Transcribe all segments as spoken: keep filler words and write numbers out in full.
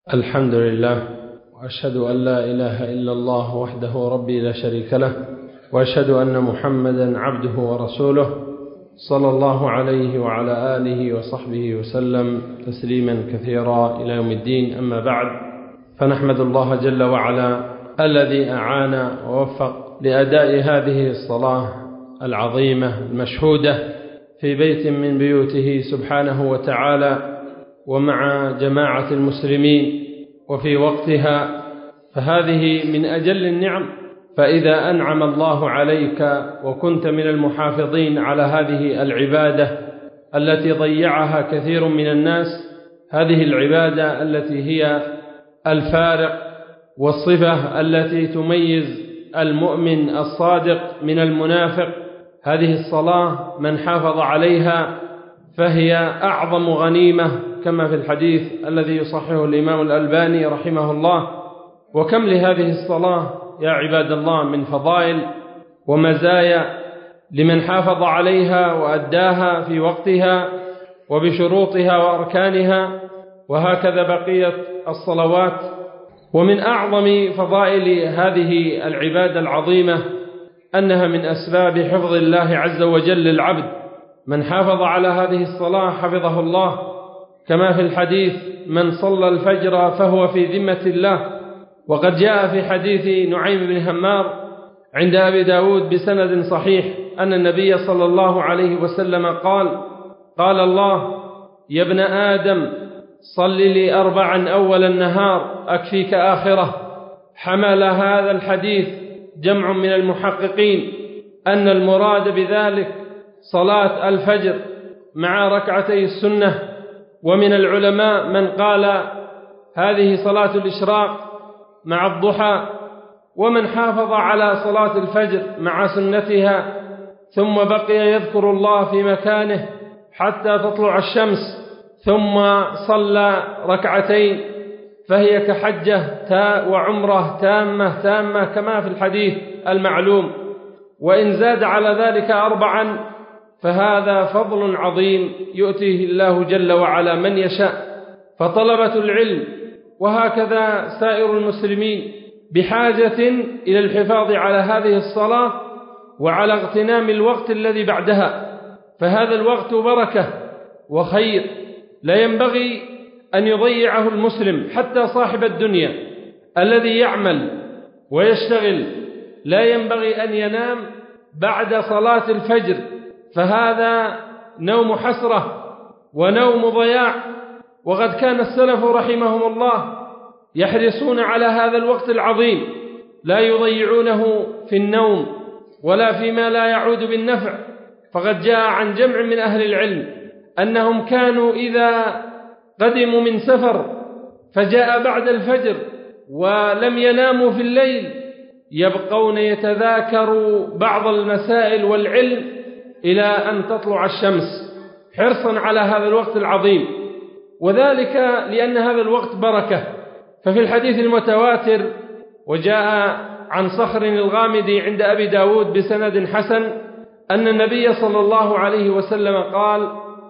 الحمد لله، وأشهد أن لا إله إلا الله وحده ربي لا شريك له، وأشهد أن محمدا عبده ورسوله صلى الله عليه وعلى آله وصحبه وسلم تسليما كثيرا إلى يوم الدين. أما بعد، فنحمد الله جل وعلا الذي أعان ووفق لأداء هذه الصلاة العظيمة المشهودة في بيت من بيوته سبحانه وتعالى ومع جماعة المسلمين وفي وقتها، فهذه من أجل النعم. فإذا أنعم الله عليك وكنت من المحافظين على هذه العبادة التي ضيعها كثير من الناس، هذه العبادة التي هي الفارق والصفة التي تميز المؤمن الصادق من المنافق، هذه الصلاة من حافظ عليها فهي أعظم غنيمة، كما في الحديث الذي يصححه الإمام الألباني رحمه الله. وكم لهذه الصلاة يا عباد الله من فضائل ومزايا لمن حافظ عليها وأداها في وقتها وبشروطها وأركانها، وهكذا بقية الصلوات. ومن أعظم فضائل هذه العبادة العظيمة أنها من أسباب حفظ الله عز وجل للعبد. من حافظ على هذه الصلاة حفظه الله، كما في الحديث: من صلى الفجر فهو في ذمة الله. وقد جاء في حديث نعيم بن همار عند أبي داود بسند صحيح أن النبي صلى الله عليه وسلم قال: قال الله: يا ابن آدم صل لي أربعا أول النهار أكفيك آخرة. حمل هذا الحديث جمع من المحققين أن المراد بذلك صلاة الفجر مع ركعتي السنة، ومن العلماء من قال هذه صلاة الإشراق مع الضحى، ومن حافظ على صلاة الفجر مع سنتها ثم بقي يذكر الله في مكانه حتى تطلع الشمس ثم صلى ركعتين، فهي كحجة وعمرة تامة تامة كما في الحديث المعلوم. وإن زاد على ذلك أربعا فهذا فضل عظيم يؤتيه الله جل وعلا من يشاء. فطلبة العلم وهكذا سائر المسلمين بحاجة إلى الحفاظ على هذه الصلاة وعلى اغتنام الوقت الذي بعدها، فهذا الوقت بركة وخير لا ينبغي أن يضيعه المسلم. حتى صاحب الدنيا الذي يعمل ويشتغل لا ينبغي أن ينام بعد صلاة الفجر، فهذا نوم حسرة ونوم ضياع. وقد كان السلف رحمهم الله يحرصون على هذا الوقت العظيم، لا يضيعونه في النوم ولا فيما لا يعود بالنفع. فقد جاء عن جمع من أهل العلم أنهم كانوا إذا قدموا من سفر فجاء بعد الفجر ولم يناموا في الليل يبقون يتذاكروا بعض المسائل والعلم إلى أن تطلع الشمس، حرصا على هذا الوقت العظيم، وذلك لأن هذا الوقت بركة. ففي الحديث المتواتر وجاء عن صخر الغامدي عند أبي داود بسند حسن أن النبي صلى الله عليه وسلم قال: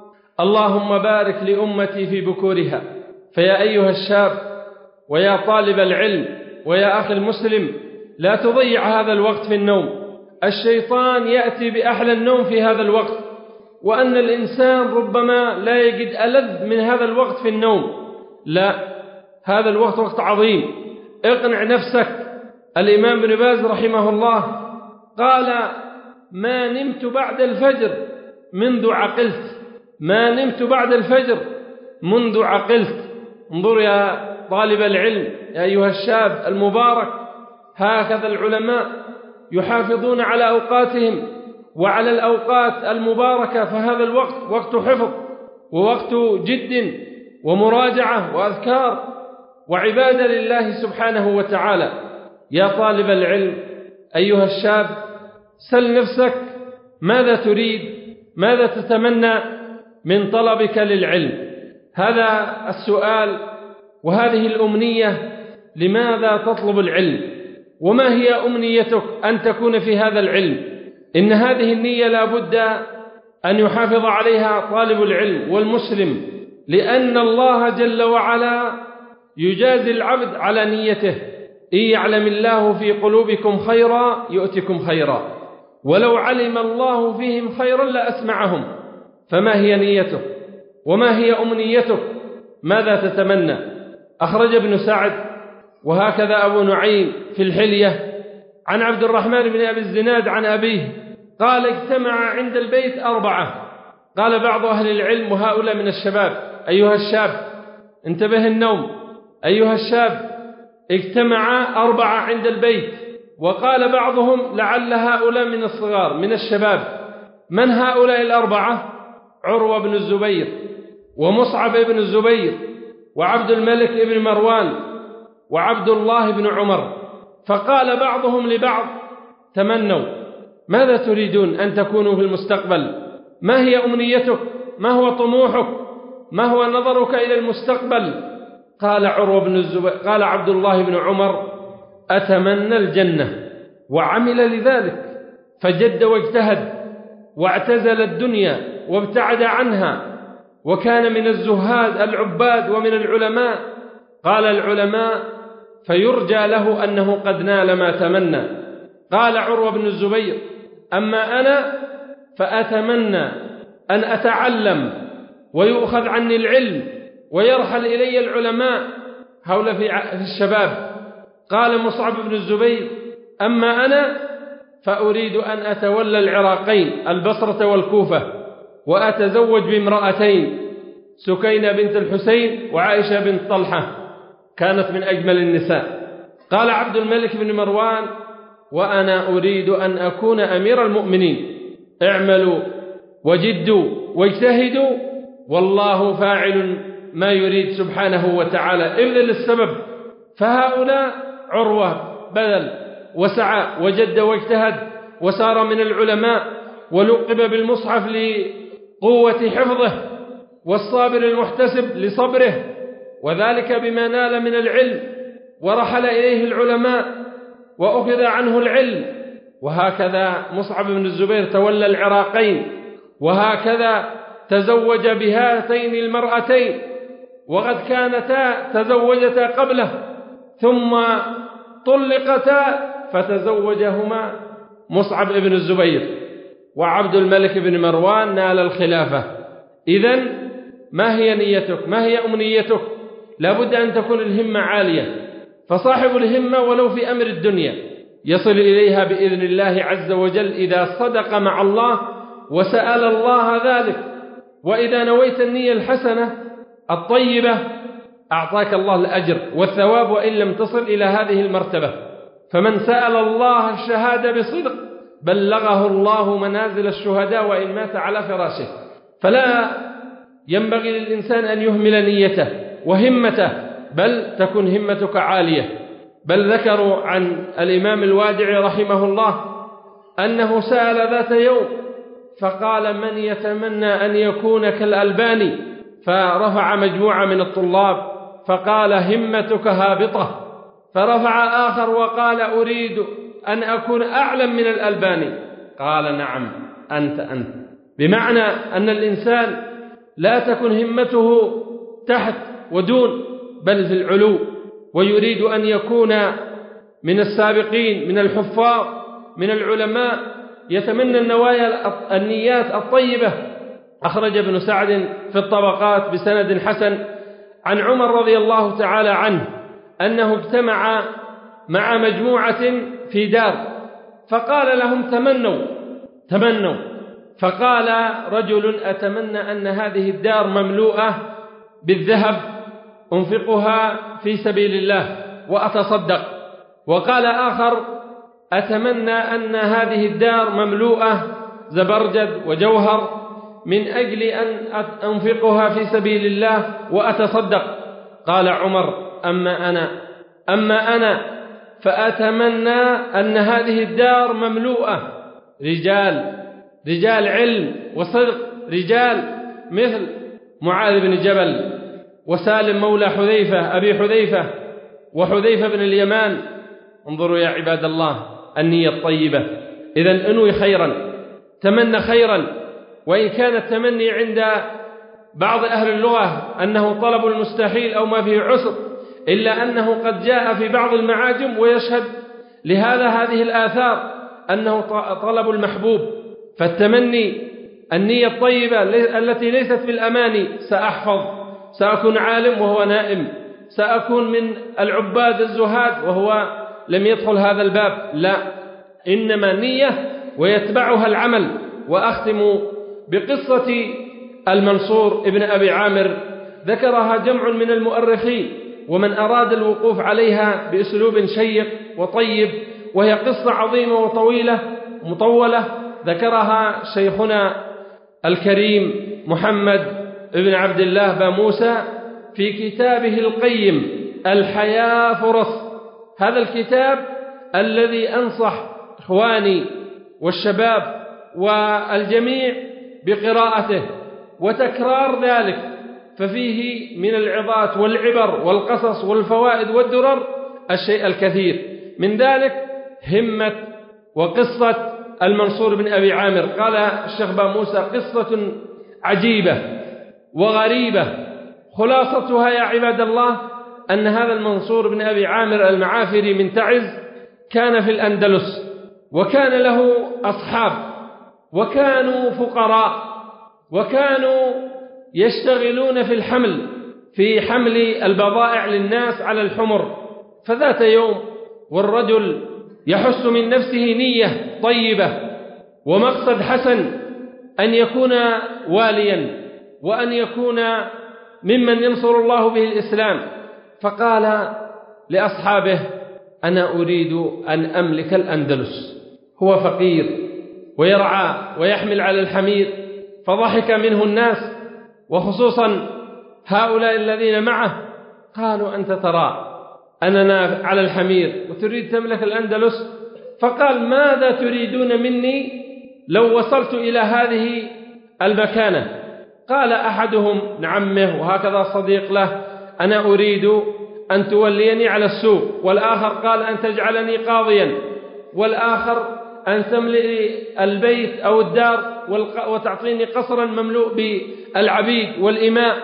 اللهم بارك لأمتي في بكورها. فيا أيها الشاب ويا طالب العلم ويا أخي المسلم، لا تضيع هذا الوقت في النوم. الشيطان يأتي بأحلى النوم في هذا الوقت، وأن الإنسان ربما لا يجد ألذ من هذا الوقت في النوم. لا، هذا الوقت وقت عظيم، اقنع نفسك. الإمام ابن باز رحمه الله قال: ما نمت بعد الفجر منذ عقلت، ما نمت بعد الفجر منذ عقلت. انظر يا طالب العلم، يا أيها الشاب المبارك، هكذا العلماء يحافظون على أوقاتهم وعلى الأوقات المباركة، فهذا الوقت وقت حفظ ووقت جد ومراجعة وأذكار وعبادة لله سبحانه وتعالى. يا طالب العلم أيها الشاب، سل نفسك ماذا تريد، ماذا تتمنى من طلبك للعلم؟ هذا السؤال وهذه الأمنية. لماذا تطلب العلم؟ وما هي أمنيتك أن تكون في هذا العلم؟ إن هذه النية لا بد أن يحافظ عليها طالب العلم والمسلم، لأن الله جل وعلا يجازي العبد على نيته. إن يعلم الله في قلوبكم خيرا يؤتكم خيرا، ولو علم الله فيهم خيرا لأسمعهم. فما هي نيتك وما هي أمنيتك؟ ماذا تتمنى؟ أخرج ابن سعد وهكذا أبو نعيم في الحلية عن عبد الرحمن بن أبي الزناد عن أبيه قال: اجتمع عند البيت أربعة. قال بعض أهل العلم وهؤلاء من الشباب: أيها الشاب انتبه النوم، أيها الشاب اجتمع أربعة عند البيت. وقال بعضهم: لعل هؤلاء من الصغار من الشباب. من هؤلاء الأربعة؟ عروة بن الزبير، ومصعب بن الزبير، وعبد الملك بن مروان، وعبد الله بن عمر. فقال بعضهم لبعض: تمنوا، ماذا تريدون أن تكونوا في المستقبل؟ ما هي أمنيتك؟ ما هو طموحك؟ ما هو نظرك إلى المستقبل؟ قال عروة بن الزبير قال عبد الله بن عمر: أتمنى الجنة. وعمل لذلك فجد واجتهد واعتزل الدنيا وابتعد عنها، وكان من الزهاد العباد ومن العلماء. قال العلماء: فيرجى له أنه قد نال ما تمنى. قال عروة بن الزبير: أما أنا فأتمنى أن أتعلم ويؤخذ عني العلم ويرحل إلي العلماء حول في الشباب. قال مصعب بن الزبير: أما أنا فأريد أن أتولى العراقين البصرة والكوفة، وأتزوج بامرأتين، سكينة بنت الحسين وعائشة بنت طلحة، كانت من أجمل النساء. قال عبد الملك بن مروان: وأنا أريد أن أكون أمير المؤمنين، اعملوا وجدوا واجتهدوا والله فاعل ما يريد سبحانه وتعالى، ابذل السبب. فهؤلاء عروة بذل وسعى وجد واجتهد وسار من العلماء، ولقب بالمصحف لقوة حفظه، والصابر المحتسب لصبره، وذلك بما نال من العلم، ورحل إليه العلماء وأخذ عنه العلم. وهكذا مصعب بن الزبير تولى العراقين، وهكذا تزوج بهاتين المرأتين، وقد كانتا تزوجتا قبله ثم طلقتا فتزوجهما مصعب بن الزبير، وعبد الملك بن مروان نال الخلافة. إذن ما هي نيتك؟ ما هي أمنيتك؟ لابد أن تكون الهمة عالية. فصاحب الهمة ولو في أمر الدنيا يصل إليها بإذن الله عز وجل إذا صدق مع الله وسأل الله ذلك. وإذا نويت النية الحسنة الطيبة أعطاك الله الأجر والثواب وإن لم تصل إلى هذه المرتبة. فمن سأل الله الشهادة بصدق بلغه الله منازل الشهداء وإن مات على فراشه. فلا ينبغي للإنسان أن يهمل نيته وهمته، بل تكون همتك عالية. بل ذكروا عن الإمام الوادعي رحمه الله أنه سأل ذات يوم فقال: من يتمنى أن يكون كالألباني؟ فرفع مجموعة من الطلاب فقال: همتك هابطة. فرفع آخر وقال: أريد أن أكون أعلم من الألباني. قال: نعم أنت أنت. بمعنى أن الإنسان لا تكن همته تحت ودون، بل في العلو، ويريد أن يكون من السابقين، من الحفاظ، من العلماء، يتمنى النوايا النيات الطيبة. أخرج ابن سعد في الطبقات بسند حسن عن عمر رضي الله تعالى عنه أنه اجتمع مع مجموعة في دار فقال لهم: تمنوا تمنوا. فقال رجل: أتمنى أن هذه الدار مملوءة بالذهب أنفقها في سبيل الله وأتصدق. وقال آخر: أتمنى أن هذه الدار مملوءة زبرجد وجوهر من أجل أن أنفقها في سبيل الله وأتصدق. قال عمر: أما أنا أما أنا فأتمنى أن هذه الدار مملوءة رجال رجال علم وصدق، رجال مثل معاذ بن جبل وسالم مولى حذيفة أبي حذيفة وحذيفة بن اليمان. انظروا يا عباد الله النية الطيبة. إذن انوي خيرا، تمنى خيرا، وإن كان التمني عند بعض أهل اللغة أنه طلب المستحيل أو ما فيه عسر، إلا أنه قد جاء في بعض المعاجم ويشهد لهذا هذه الآثار أنه طلب المحبوب. فالتمني النية الطيبة التي ليست بالأماني، سأحفظ، سأكون عالم وهو نائم، سأكون من العباد الزهاد وهو لم يدخل هذا الباب، لا، إنما نية ويتبعها العمل. وأختم بقصة المنصور ابن أبي عامر، ذكرها جمع من المؤرخين ومن أراد الوقوف عليها بأسلوب شيق وطيب، وهي قصة عظيمة وطويلة مطولة ذكرها شيخنا الكريم محمد بن عبد الله باموسى في كتابه القيم الحياة فرص. هذا الكتاب الذي أنصح إخواني والشباب والجميع بقراءته وتكرار ذلك، ففيه من العظات والعبر والقصص والفوائد والدرر الشيء الكثير. من ذلك همة وقصة المنصور بن أبي عامر. قال الشيخ باموسى: قصة عجيبة وغريبة، خلاصتها يا عباد الله أن هذا المنصور بن أبي عامر المعافري من تعز كان في الأندلس، وكان له أصحاب، وكانوا فقراء، وكانوا يشتغلون في الحمل في حمل البضائع للناس على الحمر. فذات يوم والرجل يحس من نفسه نية طيبة ومقصد حسن أن يكون واليا وأن يكون ممن ينصر الله به الإسلام، فقال لأصحابه: أنا أريد أن أملك الأندلس. هو فقير ويرعى ويحمل على الحمير، فضحك منه الناس وخصوصا هؤلاء الذين معه، قالوا: أنت ترى أننا على الحمير وتريد تملك الأندلس؟ فقال: ماذا تريدون مني لو وصلت إلى هذه المكانة؟ قال أحدهم لعمه وهكذا صديق له: أنا أريد أن توليني على السوق، والآخر قال: أن تجعلني قاضيا، والآخر أن تملئ البيت أو الدار وتعطيني قصرا مملوء بالعبيد والإماء،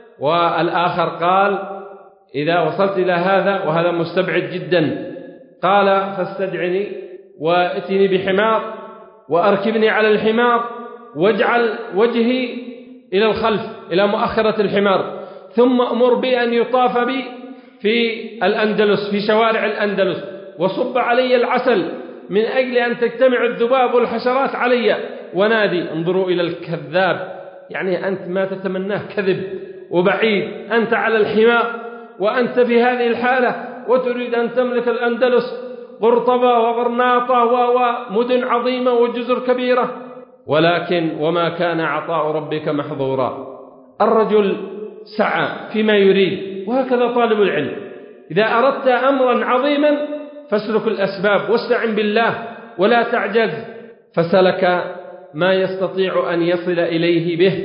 والآخر قال: إذا وصلت إلى هذا وهذا مستبعد جدا، قال: فاستدعني واتني بحمار وأركبني على الحمار واجعل وجهي إلى الخلف إلى مؤخرة الحمار، ثم أمر بي أن يطاف بي في الأندلس في شوارع الأندلس، وصب علي العسل من أجل أن تجتمع الذباب والحشرات علي، ونادي: انظروا إلى الكذاب، يعني أنت ما تتمناه كذب وبعيد، أنت على الحمار وأنت في هذه الحالة وتريد أن تملك الأندلس، قرطبة وغرناطة ومدن عظيمة وجزر كبيرة، ولكن وما كان عطاء ربك محظورا. الرجل سعى فيما يريد، وهكذا طالب العلم، إذا أردت أمرا عظيما فاسلك الأسباب واستعن بالله ولا تعجز. فسلك ما يستطيع أن يصل إليه به،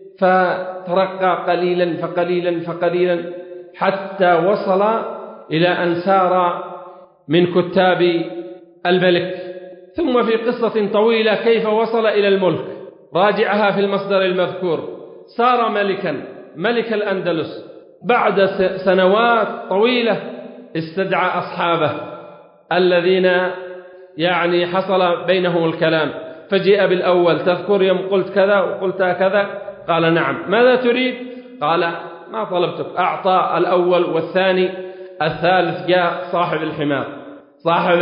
فترقى قليلا فقليلا فقليلا حتى وصل إلى أن سار من كتاب الملك. ثم في قصة طويلة كيف وصل إلى الملك راجعها في المصدر المذكور. صار ملكا ملك الأندلس، بعد سنوات طويلة استدعى أصحابه الذين يعني حصل بينهم الكلام، فجيء بالأول: تذكر يوم قلت كذا وقلت كذا؟ قال: نعم. ماذا تريد؟ قال: ما طلبتك. أعطى الأول والثاني، الثالث جاء صاحب الحمار، صاحب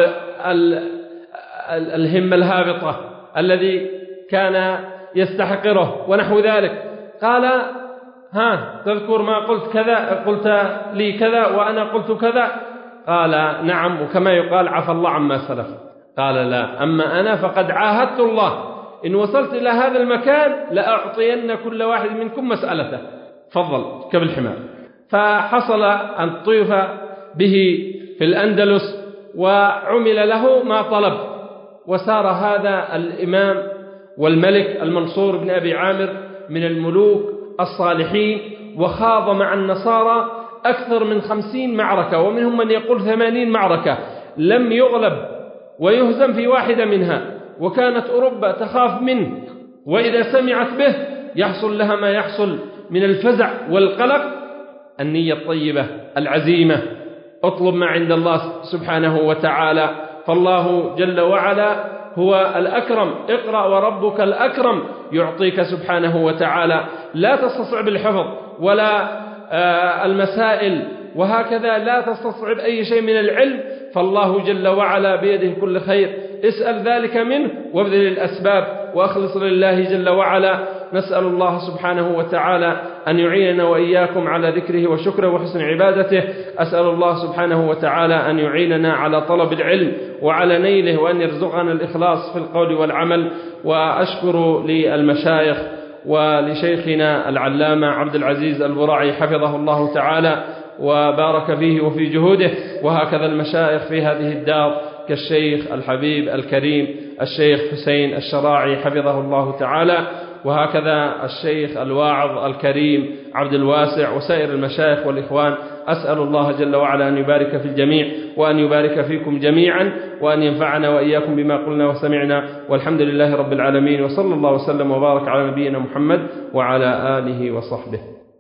الهمة الهابطة الذي كان يستحقره ونحو ذلك. قال: ها تذكر ما قلت كذا؟ قلت لي كذا وأنا قلت كذا؟ قال: نعم، وكما يقال عفى الله عما سلف. قال: لا، أما أنا فقد عاهدت الله إن وصلت إلى هذا المكان لأعطين كل واحد منكم مسألته، فضل كبل الحمار. فحصل أن طيف به في الأندلس وعمل له ما طلب، وسار هذا الإمام والملك المنصور بن أبي عامر من الملوك الصالحين، وخاض مع النصارى أكثر من خمسين معركة، ومنهم من يقول ثمانين معركة، لم يغلب ويهزم في واحدة منها. وكانت أوروبا تخاف منه، وإذا سمعت به يحصل لها ما يحصل من الفزع والقلق، النية الطيبة العزيمة، اطلب ما عند الله سبحانه وتعالى، فالله جل وعلا هو الأكرم. اقرأ وربك الأكرم يعطيك سبحانه وتعالى. لا تستصعب الحفظ ولا المسائل، وهكذا لا تستصعب أي شيء من العلم، فالله جل وعلا بيده كل خير. اسأل ذلك منه وابذل الأسباب وأخلص لله جل وعلا. نسأل الله سبحانه وتعالى أن يعيننا وإياكم على ذكره وشكره وحسن عبادته. أسأل الله سبحانه وتعالى أن يعيننا على طلب العلم وعلى نيله، وأن يرزقنا الإخلاص في القول والعمل. وأشكر للمشايخ ولشيخنا العلامة عبد العزيز البراعي حفظه الله تعالى وبارك فيه وفي جهوده، وهكذا المشايخ في هذه الدار كالشيخ الحبيب الكريم الشيخ حسين الشراعي حفظه الله تعالى، وهكذا الشيخ الواعظ الكريم عبد الواسع، وسائر المشايخ والإخوان. أسأل الله جل وعلا أن يبارك في الجميع، وأن يبارك فيكم جميعا، وأن ينفعنا وإياكم بما قلنا وسمعنا، والحمد لله رب العالمين، وصلى الله وسلم وبارك على نبينا محمد وعلى آله وصحبه.